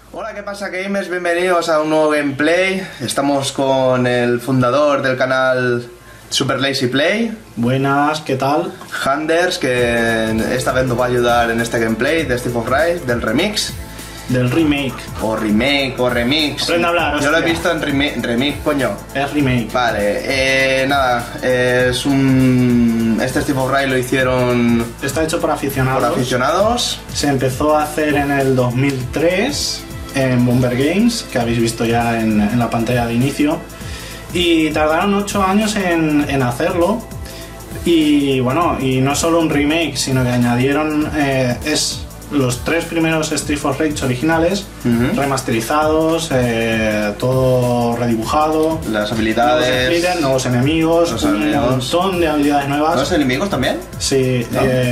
Hola, ¿qué pasa, gamers? Bienvenidos a un nuevo gameplay. Estamos con el fundador del canal Super Lazy Play. Buenas, ¿qué tal? Handers, que esta vez nos va a ayudar en este gameplay de Streets of Rage, del remix. Del remake. O remix. Aprende a hablar, Yo lo he hostia. visto en remix, coño. Es remake. Vale, nada, es un... Este Streets of Rage lo hicieron Está hecho por aficionados. por aficionados. Se empezó a hacer en el 2003 en Bomber Games, que habéis visto ya en la pantalla de inicio. Y tardaron 8 años en hacerlo. Y bueno, y no solo un remake, sino que añadieron los 3 primeros Streets of Rage originales, remasterizados, todo redibujado, Las habilidades... nuevos splitters, nuevos enemigos, los un enemigos. montón de habilidades nuevas. ¿Los enemigos también? Sí,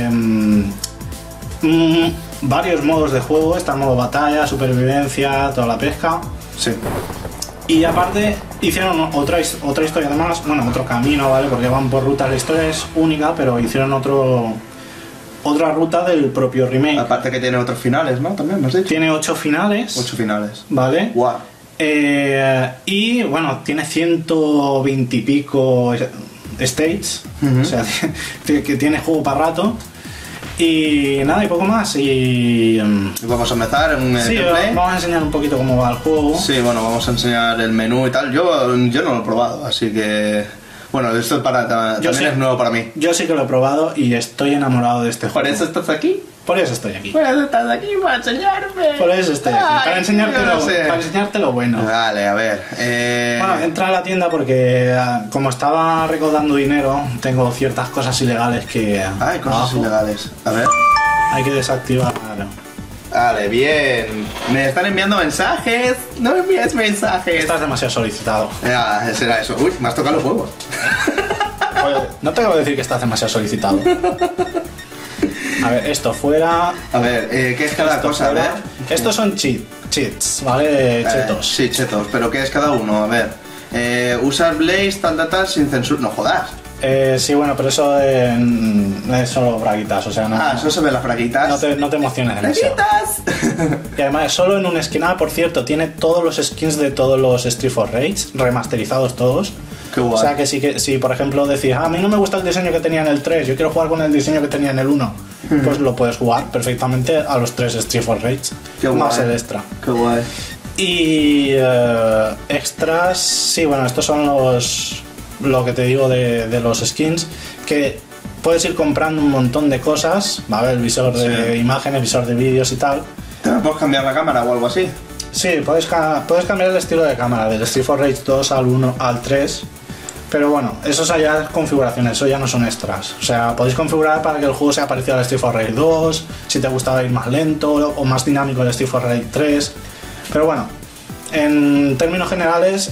¿No? Varios modos de juego, está el modo batalla, supervivencia, toda la pesca. Sí. Y aparte hicieron otra historia además, bueno, otro camino, ¿vale? Porque van por rutas, la historia es única, pero hicieron otra ruta del propio remake. Aparte que tiene otros finales, ¿no? También, ¿me has dicho? Tiene 8 finales. 8 finales. ¿Vale? Guau. Y bueno, tiene 120 y pico stages, o sea, que tiene juego para rato. Y nada, y poco más. Y Vamos a empezar en sí, gameplay. vamos a enseñar un poquito cómo va el juego. Sí, bueno, vamos a enseñar el menú y tal. Yo no lo he probado, así que... Bueno, esto es también sí. es nuevo para mí. Yo sí que lo he probado y estoy enamorado de este ¿Por juego. eso estás aquí? Por eso estoy aquí. Por eso estás aquí, para enseñarme. Por eso estoy aquí. Ay, Para enseñarte, yo no sé. para enseñarte lo bueno. Vale, a ver. Bueno, entra a la tienda porque como estaba recaudando dinero, tengo ciertas cosas ilegales que Ay, cosas abajo ilegales. A ver. hay que desactivar. Vale, bien. Me están enviando mensajes. No me envíes mensajes. Estás demasiado solicitado. Ya, será eso. Uy, me has tocado los huevos. Oye, no te acabo de decir que estás demasiado solicitado. A ver, esto fuera. A ver, ¿qué es cada esto cosa? A ver. fuera. Estos son cheats, ¿vale? Chetos. Sí, chetos. ¿Pero qué es cada uno? A ver. Usar Blaze, tal, sin censura. No jodas. Sí, bueno, pero eso es solo braguitas, o sea, no, Eso se ve las fraguitas. no te emociones demasiado. ¡Fraguitas! Y además es solo en un skin. Ah, por cierto, tiene todos los skins de todos los Streets of Rage, remasterizados todos. Qué guay. O sea que si por ejemplo decís, a mí no me gusta el diseño que tenía en el 3, yo quiero jugar con el diseño que tenía en el 1, pues lo puedes jugar perfectamente a los 3 Streets of Rage, Qué más guay. el extra. Qué guay. Y extras, sí, bueno, estos son lo que te digo de los skins, que puedes ir comprando un montón de cosas, ¿vale? El visor de imágenes, visor de vídeos y tal. ¿Te puedes cambiar la cámara o algo así? Sí, puedes cambiar el estilo de cámara, del Street of Rage 2 al 1 al 3. Pero bueno, eso ya es configuraciones, eso ya no son extras. O sea, podéis configurar para que el juego sea parecido al Street of Rage 2, si te gustaba ir más lento o más dinámico el Street of Rage 3. Pero bueno, en términos generales,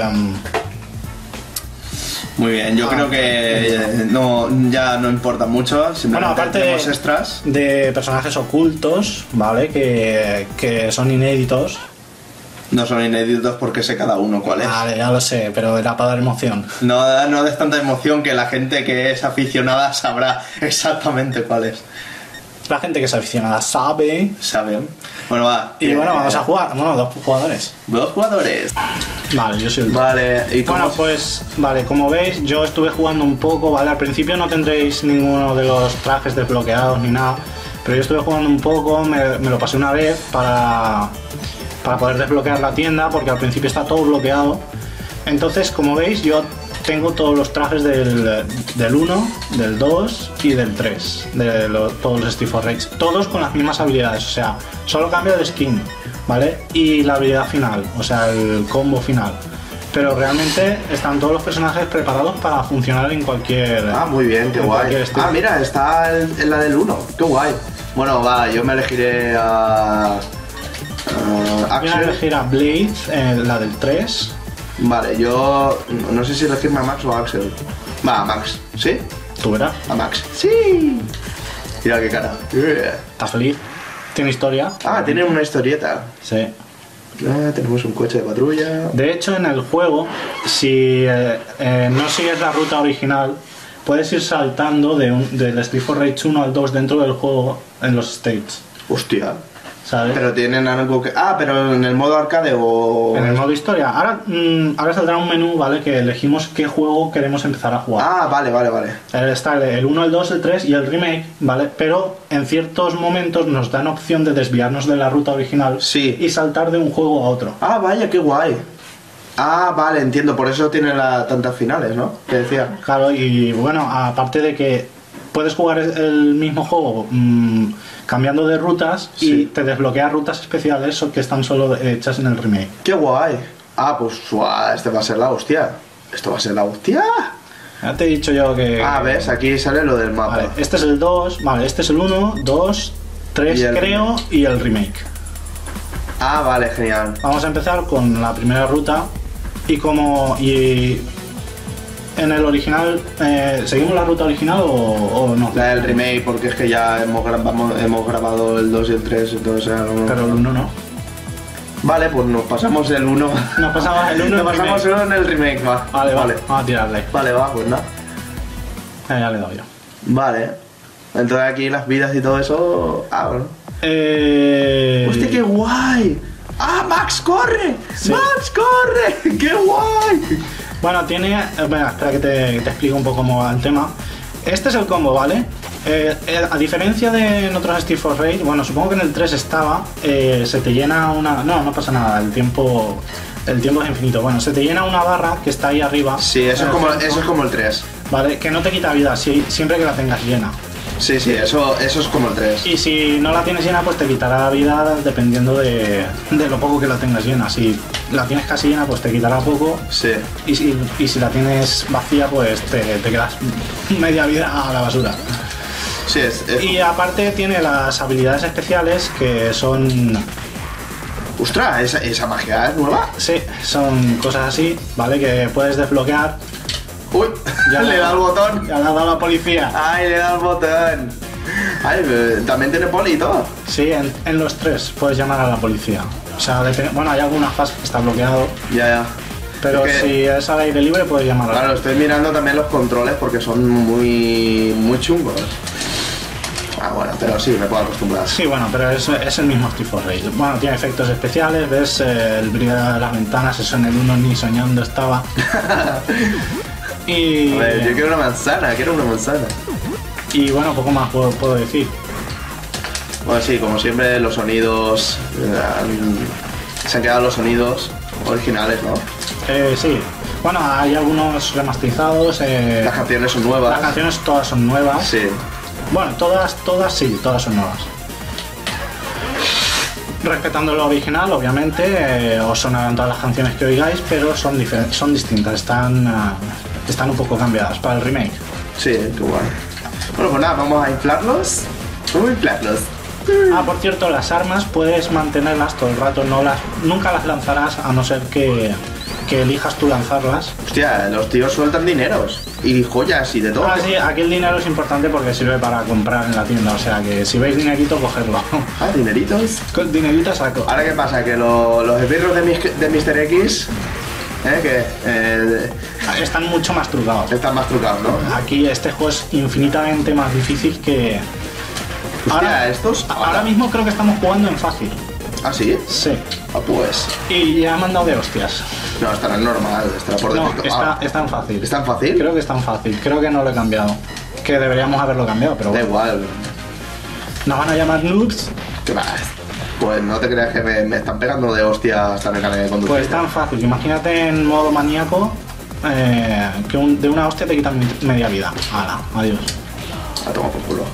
Muy bien, yo creo que ya no importa mucho. bueno, Simplemente aparte tenemos extras. de personajes ocultos, ¿vale? Que son inéditos. No son inéditos porque sé cada uno cuál es. Vale, ya lo sé, pero era para dar emoción. No des tanta emoción que la gente que es aficionada sabrá exactamente cuál es. La gente que es aficionada sabe. ¿Saben? Bueno, va. Y bueno, vamos a jugar. Bueno, 2 jugadores. 2 jugadores. Vale, yo soy el Vale, ¿y cómo? Bueno, pues, vale, como veis, yo estuve jugando un poco, ¿vale? Al principio no tendréis ninguno de los trajes desbloqueados ni nada, pero yo estuve jugando un poco, me lo pasé una vez para poder desbloquear la tienda, porque al principio está todo bloqueado. Entonces, como veis, yo tengo todos los trajes del 1, del 2 y del 3, todos los Streets of Rage, todos con las mismas habilidades, o sea, solo cambio de skin, ¿vale? Y la habilidad final, o sea, el combo final. Pero realmente están todos los personajes preparados para funcionar en cualquier... Ah, muy bien, qué en guay. cualquier estilo. Ah, mira, está en la del 1. Qué guay. Bueno, va, yo me elegiré a... Voy a Axel. elegir a Blade, la del 3. Vale, yo no sé si elegirme a Max o a Axel. Va, a Max. ¿Sí? Tú verás. A Max. ¡Sí! Mira qué cara. Yeah. ¿Estás feliz? ¿Tiene historia? Ah, tiene una historieta. Sí. Tenemos un coche de patrulla. De hecho, en el juego, si no sigues la ruta original, puedes ir saltando del Street of Rage 1 al 2 dentro del juego en los states. Hostia. ¿sabes? Pero tienen algo que... Ah, pero en el modo arcade o... En el modo historia. Ahora saldrá un menú, ¿vale? Que elegimos qué juego queremos empezar a jugar. Ah, vale. Está el 1, el 2, el 3 y el remake, ¿vale? Pero en ciertos momentos nos dan opción de desviarnos de la ruta original Sí. y saltar de un juego a otro. Ah, vaya, qué guay. Ah, vale, entiendo. Por eso tiene tantas finales, ¿no? Que decía. Claro, y bueno, aparte de que puedes jugar el mismo juego cambiando de rutas y Sí. te desbloquea rutas especiales que están solo hechas en el remake. ¡Qué guay! Ah, pues este va a ser la hostia. Esto va a ser la hostia. Ya te he dicho yo que... Ah, ves, aquí sale lo del mapa. Vale, este es el 2, vale, este es el 1, 2, 3 Y el creo y el remake. Ah, vale, genial. Vamos a empezar con la primera ruta y en el original, ¿seguimos la ruta original o no? La del remake, porque es que ya hemos grabado el 2 y el 3, entonces... Pero el 1 no. Vale, pues nos pasamos el 1. Nos pasamos el 1 Nos pasamos el 1 en el remake, va. Vale, vamos a tirarle. Vale, va, pues nada. Ya le doy yo. Vale. Entonces aquí las vidas y todo eso... Ah, bueno. ¡Hostia, qué guay! ¡Ah, Max corre! Sí. ¡Max corre! ¡Qué guay! Bueno, tiene... Venga, espera que te explico un poco cómo va el tema. Este es el combo, ¿vale? A diferencia de en otros Street for Rage, bueno, supongo que en el 3 estaba, se te llena una... No pasa nada, el tiempo es infinito. Bueno, se te llena una barra que está ahí arriba. Sí, eso es como el 3. Vale, que no te quita vida siempre que la tengas llena. Sí, eso es como el 3. Y si no la tienes llena, pues te quitará vida dependiendo de lo poco que la tengas llena. Si la tienes casi llena, pues te quitará poco. Sí. Y si la tienes vacía, pues te quedas media vida a la basura. Sí, Y aparte tiene las habilidades especiales que son... ¡Ostras! ¿Esa magia es nueva? Sí, son cosas así, ¿vale? Que puedes desbloquear. ¡Uy! Ya le da el botón. Ya le ha dado la policía. ¡Ay, le da el botón! ¡Ay, también tiene poli y todo! Sí, en los 3 puedes llamar a la policía. O sea, bueno, hay algunas fases que está bloqueado. Ya. Pero Es que- si es al aire libre, puedes llamar a la Claro, estoy mirando también los controles porque son muy chungos. Ah, bueno, pero sí, me puedo acostumbrar. Sí, bueno, pero es el mismo Street for Rage. Bueno, tiene efectos especiales, ves el brillo de las ventanas, eso en el 1 ni soñando estaba. Y, A ver, yo quiero una manzana. y bueno, poco más puedo decir. Bueno, sí, como siempre, los sonidos... se han quedado los sonidos originales, ¿no? Sí, bueno, hay algunos remasterizados. Las canciones son nuevas. Las canciones todas son nuevas. Sí. Bueno, todas sí, todas son nuevas. Respetando lo original, obviamente, os sonarán todas las canciones que oigáis, pero son distintas, están un poco cambiadas para el remake. Sí, qué guay. Bueno, pues nada, vamos a inflarlos. Ah, por cierto, las armas puedes mantenerlas todo el rato, nunca las lanzarás a no ser que elijas tú lanzarlas. Hostia, los tíos sueltan dineros y joyas y de todo. Ah, sí, aquí el dinero es importante porque sirve para comprar en la tienda, o sea que si veis dinerito, cogerlo. Ah, dineritos. Con dinerito saco. Ahora, ¿qué pasa? Que los esbirros de Mr. X, Están mucho más trucados. están más trucados, ¿no? Aquí este juego es infinitamente más difícil que... Hostia, estos... Ahora mismo creo que estamos jugando en fácil. ¿Ah, sí? Sí. Ah, pues... Y ya me han dado de hostias. No, estará en normal, estará por No, defecto. Ah, está en fácil. ¿es tan fácil? Creo que es tan fácil. Creo que no lo he cambiado. Que deberíamos haberlo cambiado, pero Da bueno. igual. Nos van a llamar noobs. ¿Qué más? Pues no te creas que me están pegando de hostia hasta en el carnet de conducir. Pues tan fácil. Imagínate en modo maníaco que de una hostia te quitan media vida. Hala, adiós. A tomar por culo.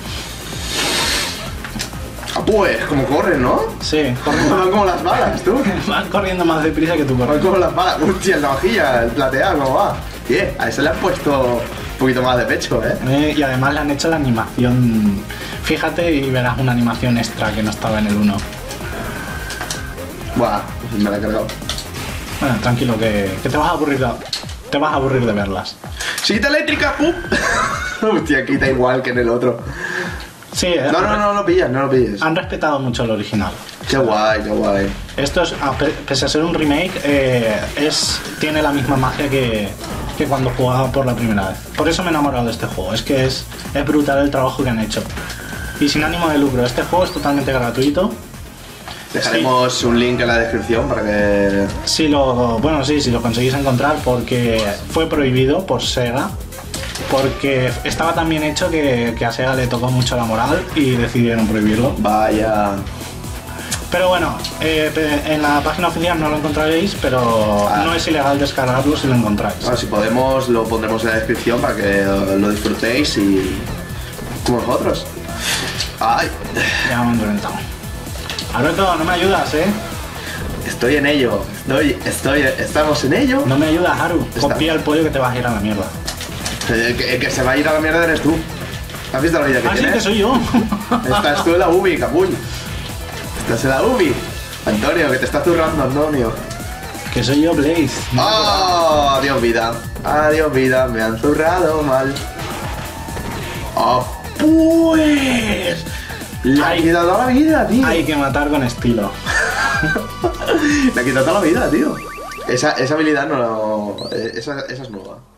Ah, pues, como corren, ¿no? Sí, Van como las balas, tú. van corriendo más deprisa que tú Van corres. como las balas. Hostia, el navajilla, el plateado, ¿cómo va? Bien, a ese le han puesto un poquito más de pecho, ¿eh? Y además le han hecho la animación. Fíjate y verás una animación extra que no estaba en el 1. Buah, me la he cargado. Bueno, tranquilo, que te vas a aburrir de verlas. ¡Siguita eléctrica! ¡Pum! Hostia, quita igual que en el otro. Sí, No lo pillas, no lo pilles. han respetado mucho el original. Qué guay, qué guay. Esto es, pese a ser un remake, tiene la misma magia que cuando jugaba por la primera vez. Por eso me he enamorado de este juego. Es que es brutal el trabajo que han hecho. Y sin ánimo de lucro, este juego es totalmente gratuito. Dejaremos un link en la descripción para que... Si lo conseguís encontrar, porque fue prohibido por Sega. Porque estaba tan bien hecho que a Sega le tocó mucho la moral y decidieron prohibirlo. Vaya. Pero bueno, en la página oficial no lo encontraréis, pero no es ilegal descargarlo si lo encontráis. Bueno, si podemos, lo pondremos en la descripción para que lo disfrutéis y... como nosotros. ¡Ay! Ya me han reventado. Alberto, no me ayudas, ¿eh? Estoy en ello. Estamos en ello. No me ayudas, Haru. Copia el pollo que te vas a ir a la mierda. El que se va a ir a la mierda eres tú. ¿Has visto la vida que tienes? Sí, que soy yo. Estás tú en la UBI, capull. Estás en la UBI. Antonio, que te está zurrando, Antonio. Que soy yo, Blaze. ¡Oh! Adiós, vida. Adiós, vida. Me han zurrado mal. ¡Oh, pues! Le ha quitado toda la vida, tío. Hay que matar con estilo. Le ha quitado toda la vida, tío. Esa habilidad no... Esa es nueva.